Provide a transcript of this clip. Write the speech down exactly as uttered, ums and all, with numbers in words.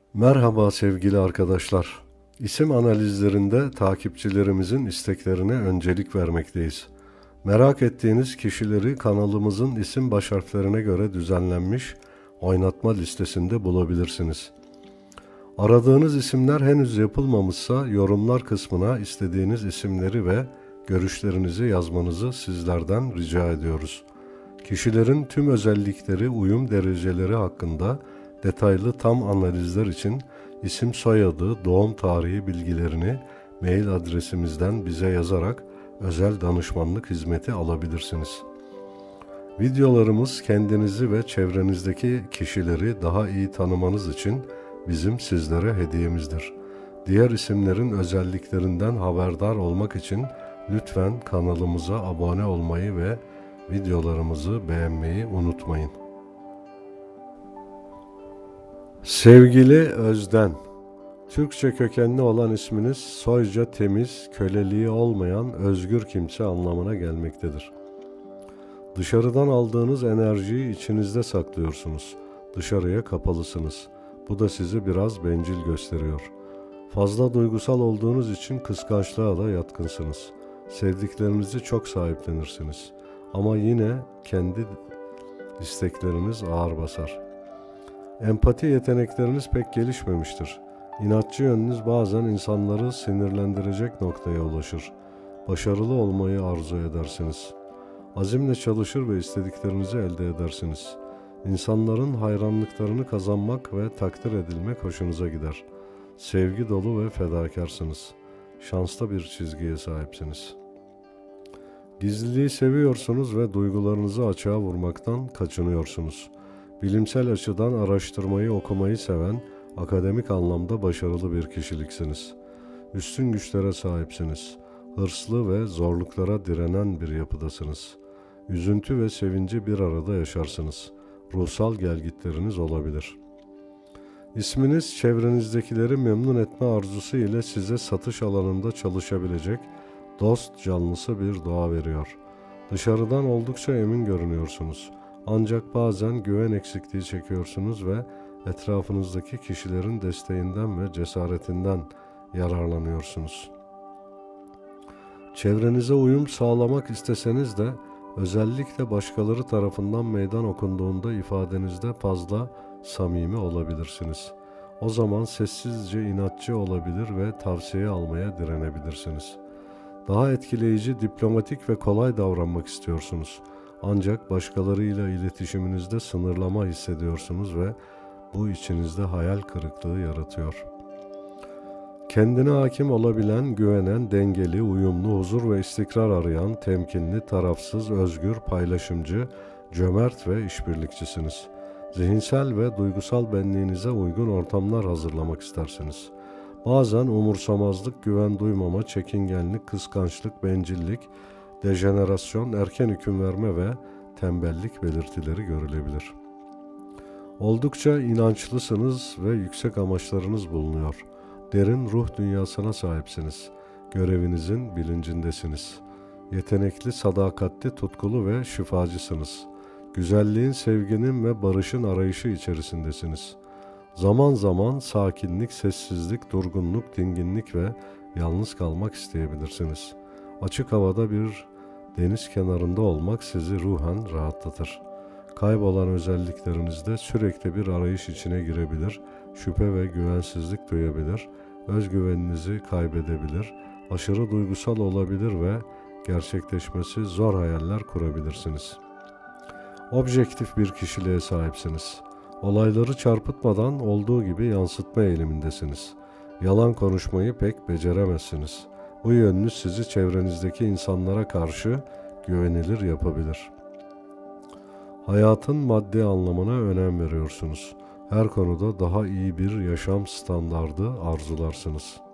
Merhaba sevgili arkadaşlar. İsim analizlerinde takipçilerimizin isteklerine öncelik vermekteyiz. Merak ettiğiniz kişileri kanalımızın isim baş harflerine göre düzenlenmiş oynatma listesinde bulabilirsiniz. Aradığınız isimler henüz yapılmamışsa yorumlar kısmına istediğiniz isimleri ve görüşlerinizi yazmanızı sizlerden rica ediyoruz. Kişilerin tüm özellikleri, uyum dereceleri hakkında detaylı tam analizler için isim, soyadı, doğum tarihi bilgilerini mail adresimizden bize yazarak özel danışmanlık hizmeti alabilirsiniz. Videolarımız kendinizi ve çevrenizdeki kişileri daha iyi tanımanız için bizim sizlere hediyemizdir. Diğer isimlerin özelliklerinden haberdar olmak için lütfen kanalımıza abone olmayı ve videolarımızı beğenmeyi unutmayın. Sevgili Özden, Türkçe kökenli olan isminiz soyca temiz, köleliği olmayan özgür kimse anlamına gelmektedir. Dışarıdan aldığınız enerjiyi içinizde saklıyorsunuz. Dışarıya kapalısınız. Bu da sizi biraz bencil gösteriyor. Fazla duygusal olduğunuz için kıskançlığa da yatkınsınız. Sevdiklerinizi çok sahiplenirsiniz. Ama yine kendi istekleriniz ağır basar. Empati yetenekleriniz pek gelişmemiştir. İnatçı yönünüz bazen insanları sinirlendirecek noktaya ulaşır. Başarılı olmayı arzu edersiniz. Azimle çalışır ve istediklerinizi elde edersiniz. İnsanların hayranlıklarını kazanmak ve takdir edilmek hoşunuza gider. Sevgi dolu ve fedakarsınız. Şanslı bir çizgiye sahipsiniz. Gizliliği seviyorsunuz ve duygularınızı açığa vurmaktan kaçınıyorsunuz. Bilimsel açıdan araştırmayı, okumayı seven, akademik anlamda başarılı bir kişiliksiniz. Üstün güçlere sahipsiniz. Hırslı ve zorluklara direnen bir yapıdasınız. Üzüntü ve sevinci bir arada yaşarsınız. Ruhsal gelgitleriniz olabilir. İsminiz çevrenizdekileri memnun etme arzusu ile size satış alanında çalışabilecek dost canlısı bir doğa veriyor. Dışarıdan oldukça emin görünüyorsunuz. Ancak bazen güven eksikliği çekiyorsunuz ve etrafınızdaki kişilerin desteğinden ve cesaretinden yararlanıyorsunuz. Çevrenize uyum sağlamak isteseniz de özellikle başkaları tarafından meydan okunduğunda ifadenizde fazla samimi olabilirsiniz. O zaman sessizce inatçı olabilir ve tavsiye almaya direnebilirsiniz. Daha etkileyici, diplomatik ve kolay davranmak istiyorsunuz. Ancak başkalarıyla iletişiminizde sınırlama hissediyorsunuz ve bu içinizde hayal kırıklığı yaratıyor. Kendine hakim olabilen, güvenen, dengeli, uyumlu, huzur ve istikrar arayan, temkinli, tarafsız, özgür, paylaşımcı, cömert ve işbirlikçisiniz. Zihinsel ve duygusal benliğinize uygun ortamlar hazırlamak istersiniz. Bazen umursamazlık, güven duymama, çekingenlik, kıskançlık, bencillik, dejenerasyon, erken hüküm verme ve tembellik belirtileri görülebilir. Oldukça inançlısınız ve yüksek amaçlarınız bulunuyor. Derin ruh dünyasına sahipsiniz. Görevinizin bilincindesiniz. Yetenekli, sadakatli, tutkulu ve şifacısınız. Güzelliğin, sevginin ve barışın arayışı içerisindesiniz. Zaman zaman sakinlik, sessizlik, durgunluk, dinginlik ve yalnız kalmak isteyebilirsiniz. Açık havada bir deniz kenarında olmak sizi ruhen rahatlatır. Kaybolan özelliklerinizde sürekli bir arayış içine girebilir, şüphe ve güvensizlik duyabilir, özgüveninizi kaybedebilir, aşırı duygusal olabilir ve gerçekleşmesi zor hayaller kurabilirsiniz. Objektif bir kişiliğe sahipsiniz. Olayları çarpıtmadan olduğu gibi yansıtma eğilimindesiniz. Yalan konuşmayı pek beceremezsiniz. Bu yönünüz sizi çevrenizdeki insanlara karşı güvenilir yapabilir. Hayatın maddi anlamına önem veriyorsunuz. Her konuda daha iyi bir yaşam standardı arzularsınız.